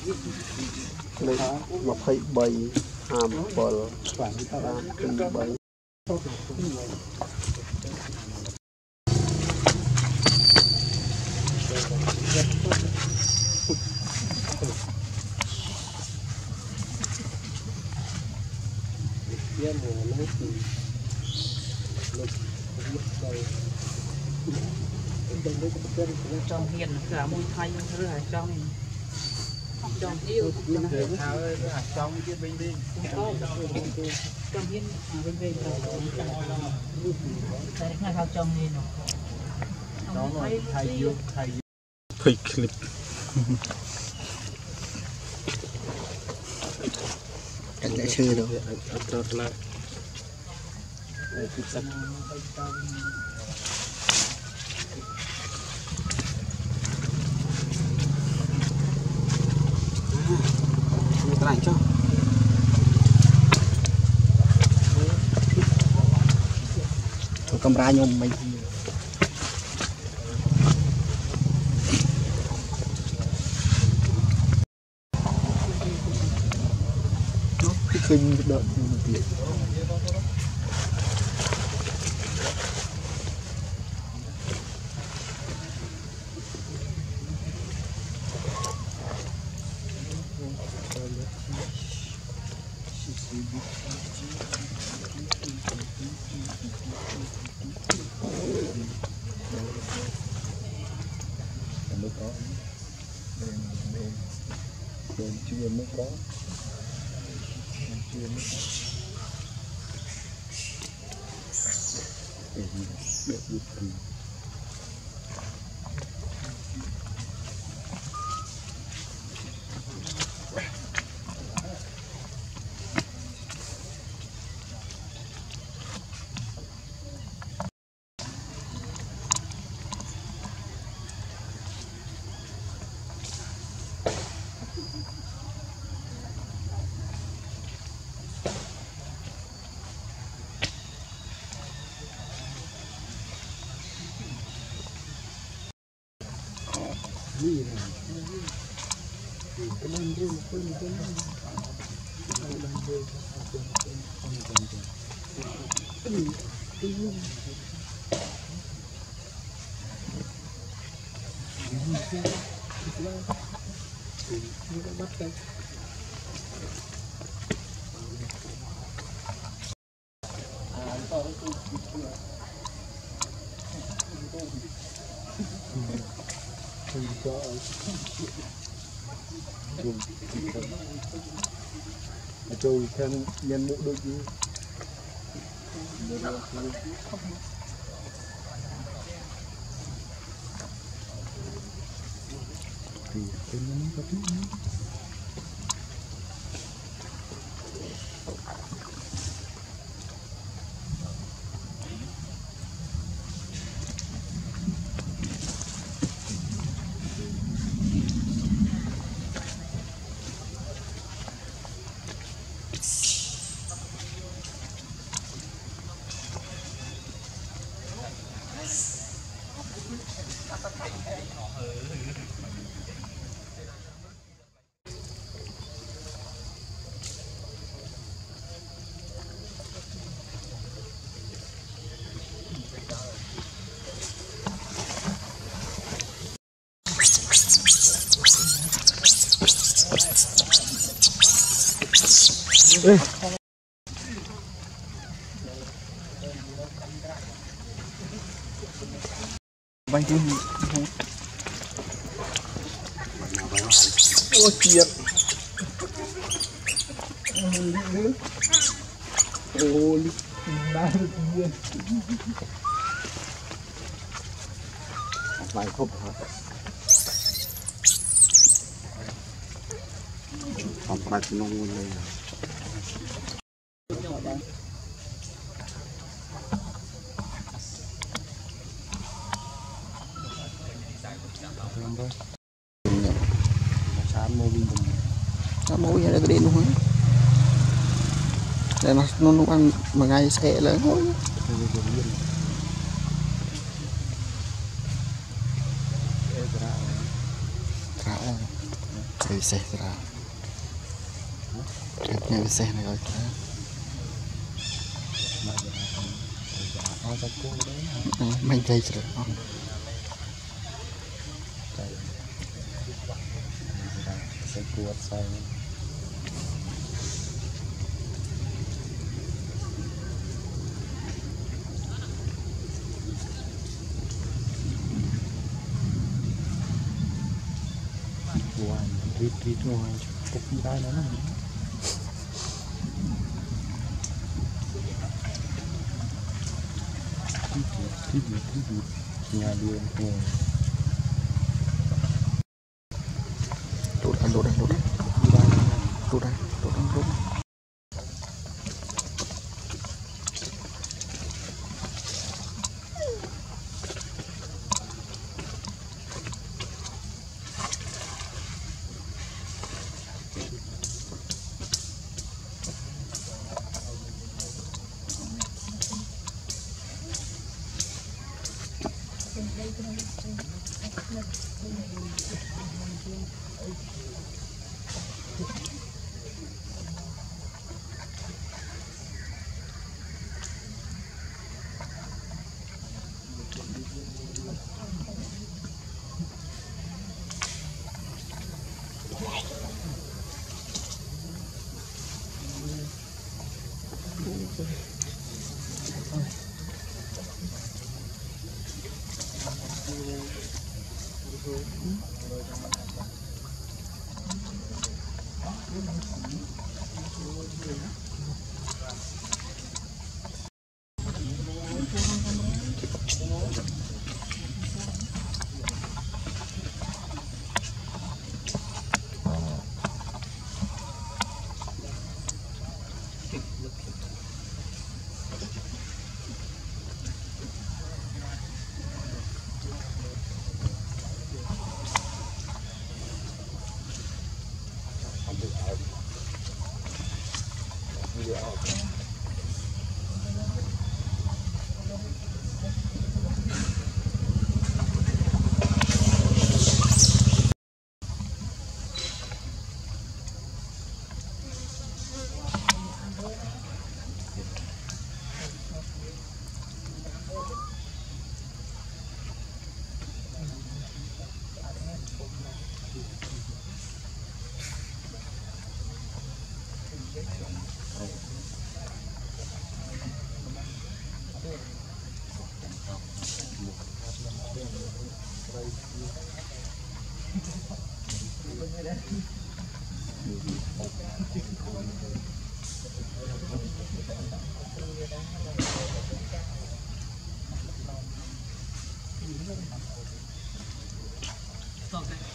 Lấy mà phải bày hàm bờ khoảng bày trong hiền cả môn thay rồi trong trong yêu trong cái bên đi trong hiền bên bên đây ngay vào trong này nó thay clip anh đã chơi đâu lại cho camera nhôm mình nó kinh đợt một tiền mới có bên chưa mới có chưa mới có để được kỳ trôi thêm nhân mũ đôi chứ thì cái nó có tí nữa. Ê. Bay đi. Ôi chuyện. Ôi, đá được nhiên. Bài không hả? Học bài nó ngon lên. Mối đây cái đèn luôn á, đây nó ăn mà ngày xe lớn thôi. Thảo Cái xe ra cái xe này rồi mấy cây rồi sẽ cuột say wean rít ngoài cục đai nó nhà đường cùng lột đây Okay.